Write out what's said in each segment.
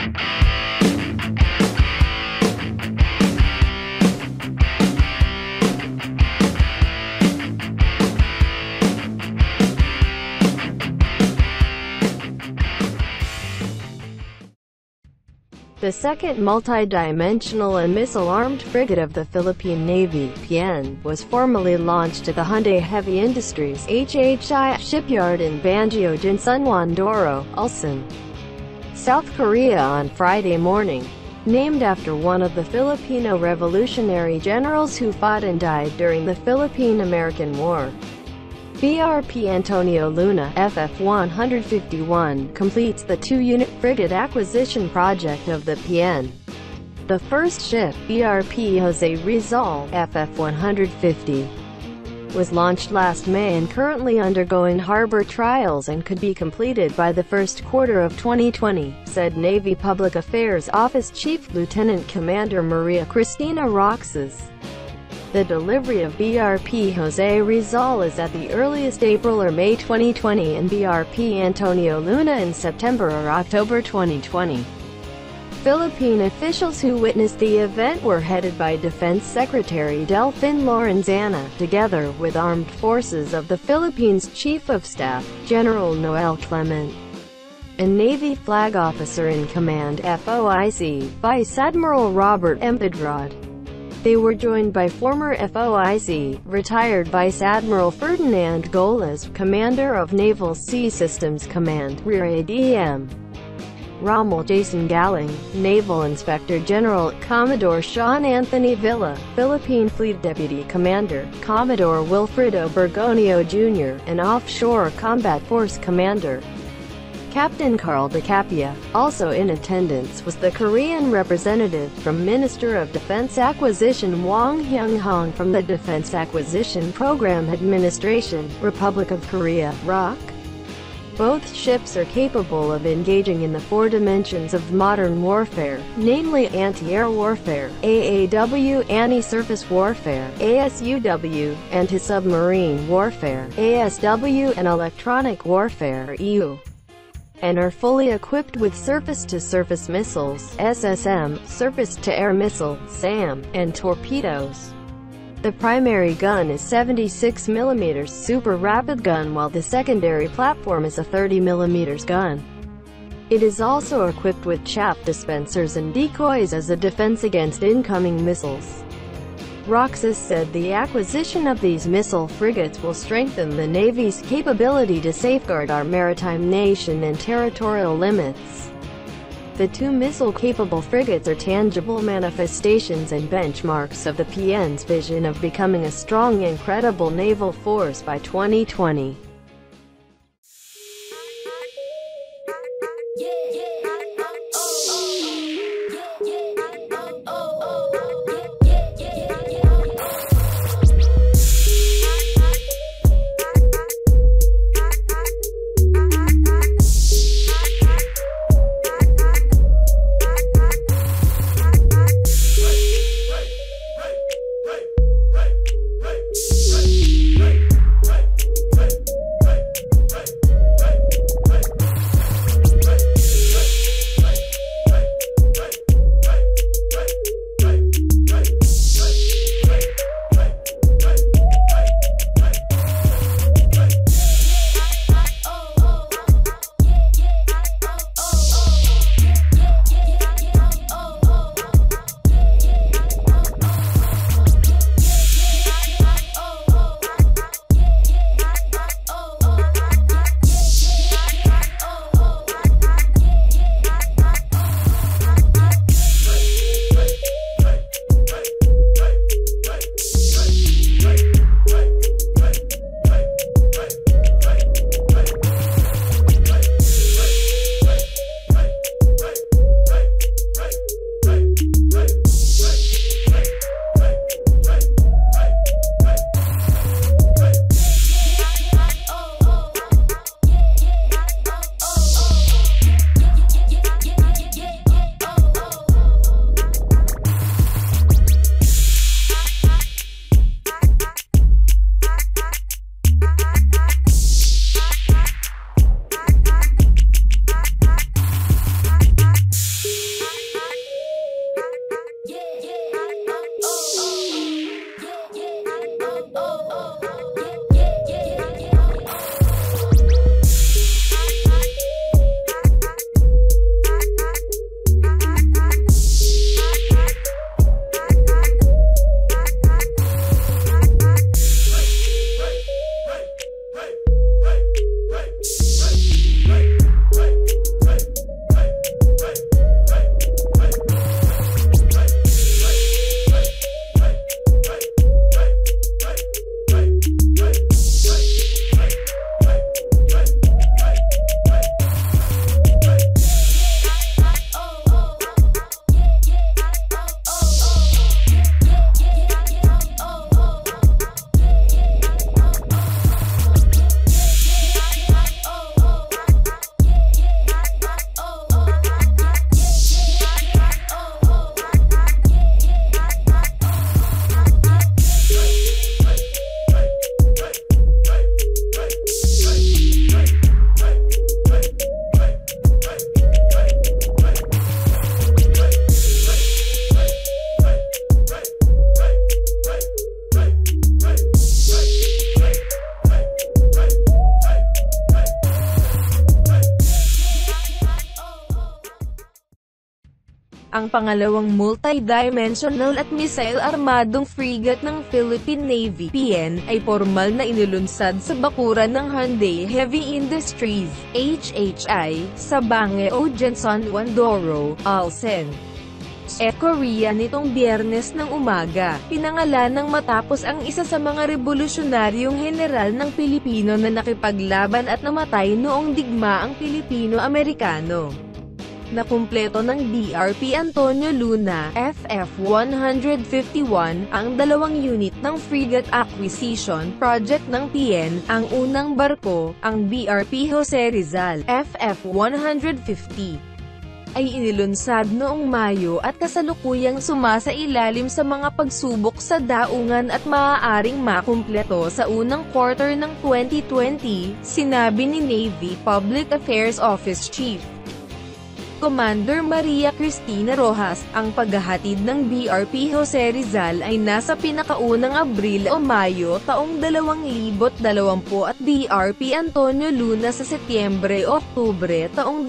The second multi-dimensional and missile-armed frigate of the Philippine Navy, PN, was formally launched at the Hyundai Heavy Industries (HHI) shipyard in Bangeojinsunhwan-doro, Ulsan, South Korea on Friday morning. Named after one of the Filipino revolutionary generals who fought and died during the Philippine-American War. BRP Antonio Luna, FF-151, completes the two-unit Frigate Acquisition Project of the PN. The first ship, BRP Jose Rizal, FF-150, was launched last May and currently undergoing harbor trials and could be completed by the first quarter of 2020, said Navy Public Affairs Office Chief Lieutenant Commander Maria Christina Roxas. The delivery of BRP Jose Rizal is at the earliest April or May 2020 and BRP Antonio Luna in September or October 2020. Philippine officials who witnessed the event were headed by Defense Secretary Delfin Lorenzana, together with Armed Forces of the Philippines Chief of Staff, General Noel Clement, and Navy Flag Officer in Command FOIC, Vice Admiral Robert Empedrad. They were joined by former FOIC, retired Vice Admiral Ferdinand Golas, Commander of Naval Sea Systems Command, Rear ADM. Rommel Jason Galing, Naval Inspector General, Commodore Sean Anthony Villa, Philippine Fleet Deputy Commander, Commodore Wilfredo Bergonio Jr., and Offshore Combat Force Commander, Captain Carl de Capia. Also in attendance was the Korean representative from Minister of Defense Acquisition Wang Hyung-hong from the Defense Acquisition Program Administration, Republic of Korea, ROK. Both ships are capable of engaging in the four dimensions of modern warfare, namely anti-air warfare, AAW, anti-surface warfare, ASUW, anti-submarine warfare, ASW, and electronic warfare, EU, and are fully equipped with surface-to-surface missiles, SSM, surface-to-air missile, SAM, and torpedoes. The primary gun is 76mm super rapid gun while the secondary platform is a 30mm gun. It is also equipped with chaff dispensers and decoys as a defense against incoming missiles. Roxas said the acquisition of these missile frigates will strengthen the Navy's capability to safeguard our maritime nation and territorial limits. The two missile-capable frigates are tangible manifestations and benchmarks of the PN's vision of becoming a strong and credible naval force by 2020. Ang pangalawang multi-dimensional at missile-armadong frigate ng Philippine Navy (PN) ay formal na inilunsad sa bakuran ng Hyundai Heavy Industries (HHI) sa Bangeojinsunhwan-doro, Ulsan, Korea nitong Biyernes ng umaga. Pinangalan ng matapos ang isa sa mga revolusyonaryong general ng Pilipino na nakipaglaban at namatay noong digmaang Filipino-Amerikano. Nakumpleto ng BRP Antonio Luna, FF-151, ang dalawang unit ng Frigate Acquisition Project ng PN, ang unang barko, ang BRP Jose Rizal, FF-150. Ay inilunsad noong Mayo at kasalukuyang sumasailalim sa mga pagsubok sa daungan at maaaring makumpleto sa unang quarter ng 2020, sinabi ni Navy Public Affairs Office Chief Commander Maria Christina Roxas. Ang paghahatid ng BRP Jose Rizal ay nasa pinakaunang Abril o Mayo taong 2020 at BRP Antonio Luna sa Setyembre o Oktubre taong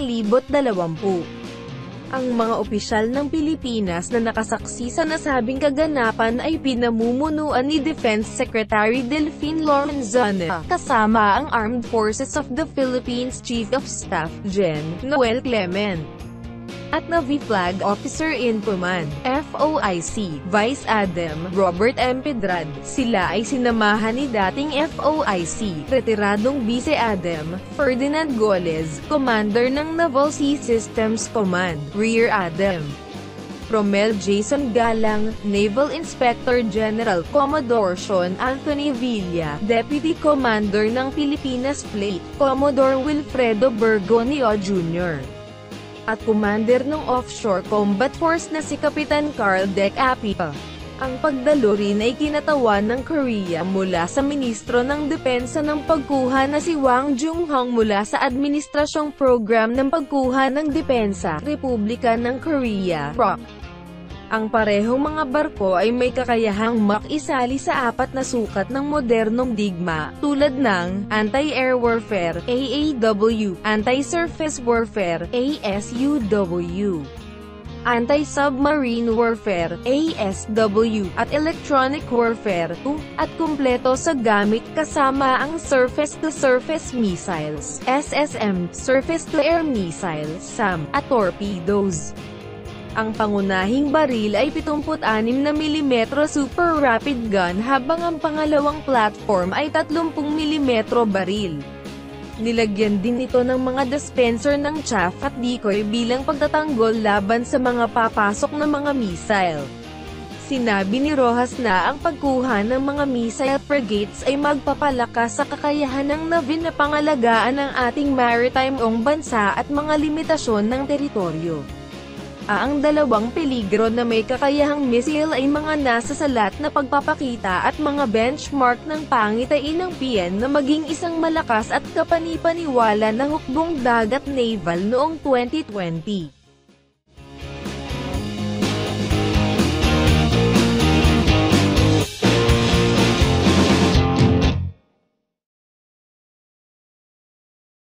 2020. Ang mga opisyal ng Pilipinas na nakasaksi sa nasabing kaganapan ay pinamumunuan ni Defense Secretary Delfin Lorenzana, kasama ang Armed Forces of the Philippines Chief of Staff, Gen. Noel Clement, at Navy Flag Officer in Command, FOIC, Vice Adm. Robert Empedrad. Sila ay sinamahan ni dating FOIC, retiradong Vice Adm. Ferdinand Goles, Commander ng Naval Sea Systems Command, Rear Adm. Romel Jason Galang, Naval Inspector General Commodore Sean Anthony Villa, Deputy Commander ng Pilipinas Fleet, Commodore Wilfredo Bergonio Jr. at Commander ng Offshore Combat Force na si Kapitan Carl Deck Apia. Ang pagdalo rin ay kinatawan ng Korea mula sa Ministro ng Depensa ng Pagkuha na si Wang Junghong mula sa Administrasyong Program ng Pagkuha ng Depensa, Republika ng Korea, ROK. Ang parehong mga barko ay may kakayahang makisali sa 4 na sukat ng modernong digma, tulad ng Anti-Air Warfare, AAW, Anti-Surface Warfare, ASUW, Anti-Submarine Warfare, ASW, at Electronic Warfare, at kumpleto sa gamit kasama ang Surface-to-Surface Missiles, SSM, Surface-to-Air Missiles, SAM, at torpedoes. Ang pangunahing baril ay 76 mm Super Rapid Gun habang ang pangalawang platform ay 30 mm baril. Nilagyan din ito ng mga dispenser ng chaff at decoy bilang pagtatanggol laban sa mga papasok na mga missile. Sinabi ni Roxas na ang pagkuha ng mga missile frigates ay magpapalakas sa kakayahan ng Navy na pangalagaan ng ating maritime bansa at mga limitasyon ng teritoryo. Ang dalawang peligro na may kakayahang missile ay mga nasa salat na pagpapakita at mga benchmark ng pangitain ng PN na maging isang malakas at kapanipaniwala na hukbong dagat naval noong 2020.